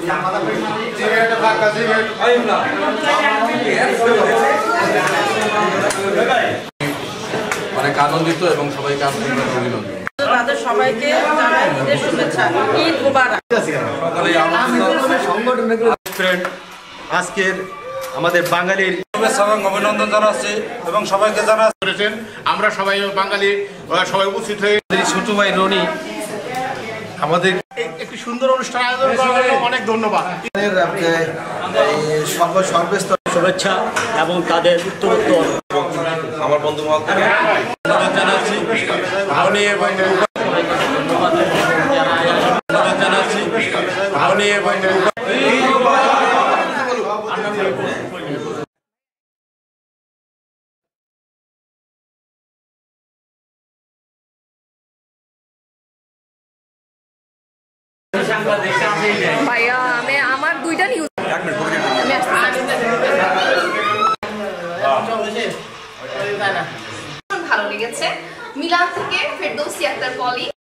অনেক আনন্দিত এবং সবাইকে অভিনন্দন। তাদের সবাইকে জানাই ঈদের শুভেচ্ছা, ঈদ মুবারক। আজকের আমাদের বাঙালির শুভেচ্ছা এবং অভিনন্দন জানাচ্ছি এবং সবাইকে জানাচ্ছি আমরা সবাই বাঙালি সবাই উপস্থিত হয়ে ছোট ভাই রনি আমাদের একটি সুন্দর অনুষ্ঠান আয়োজন করার জন্য অনেক ধন্যবাদ। সর্বস্তর শুভেচ্ছা এবং তাদের উত্তরোত্তর আমার বন্ধু মহল জানাচ্ছি রনি এবং জানাচ্ছি রনি এবং ভাইয়া আমি আমার দুইটা নিউজ ভালো লেগেছে। মিলান থেকে ফেরদৌসী আক্তার পলি